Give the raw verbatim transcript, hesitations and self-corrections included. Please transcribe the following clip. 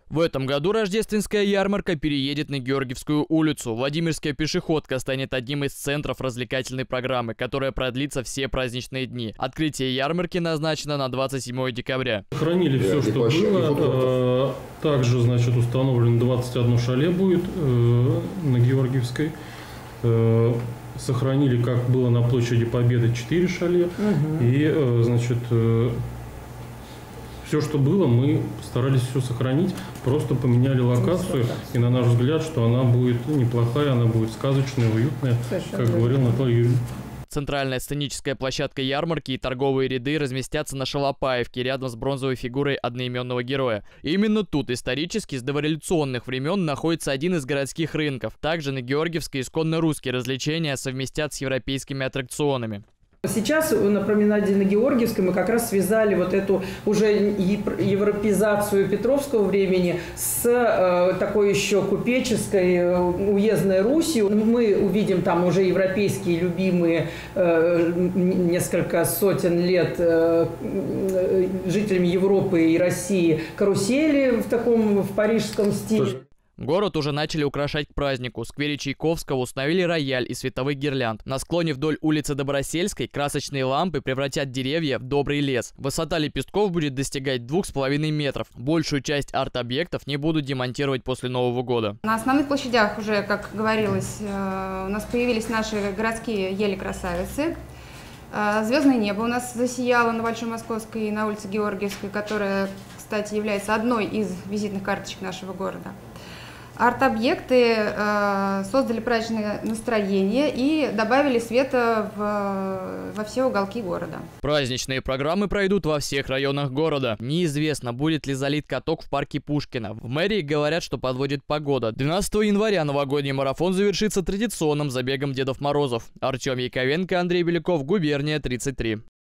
В этом году рождественская ярмарка переедет на Георгиевскую улицу. Владимирская пешеходка станет одним из центров развлекательной программы, которая продлится все праздничные дни. Открытие ярмарки назначено на двадцать седьмое декабря. Хранили все, что было. Также, значит, установлено двадцать одно шале будет на Георгиевской. Сохранили, как было на площади Победы, четыре шале. Угу. И, значит, все, что было, мы старались все сохранить, просто поменяли локацию, и на наш взгляд, что она будет неплохая, она будет сказочная, уютная, совершенно как говорил Наталья Юрьевна. Центральная сценическая площадка ярмарки и торговые ряды разместятся на Шалопаевке, рядом с бронзовой фигурой одноименного героя. И именно тут исторически с дореволюционных времен находится один из городских рынков. Также на Георгиевской исконно русские развлечения совместят с европейскими аттракционами. Сейчас на променаде на Георгиевской мы как раз связали вот эту уже европеизацию Петровского времени с э, такой еще купеческой э, уездной Русью. Мы увидим там уже европейские любимые э, несколько сотен лет э, жителями Европы и России карусели в таком в парижском стиле. Город уже начали украшать к празднику. В сквере Чайковского установили рояль из световых гирлянд. На склоне вдоль улицы Добросельской красочные лампы превратят деревья в добрый лес. Высота лепестков будет достигать двух с половиной метров. Большую часть арт-объектов не будут демонтировать после Нового года. На основных площадях уже, как говорилось, у нас появились наши городские ели-красавицы. Звездное небо у нас засияло на Большой Московской и на улице Георгиевской, которая, кстати, является одной из визитных карточек нашего города. Арт-объекты э, создали праздничное настроение и добавили света в, во все уголки города. Праздничные программы пройдут во всех районах города. Неизвестно, будет ли залит каток в парке Пушкина. В мэрии говорят, что подводит погода. двенадцатого января новогодний марафон завершится традиционным забегом Дедов Морозов. Артем Яковенко, Андрей Беляков, Губерния, тридцать три.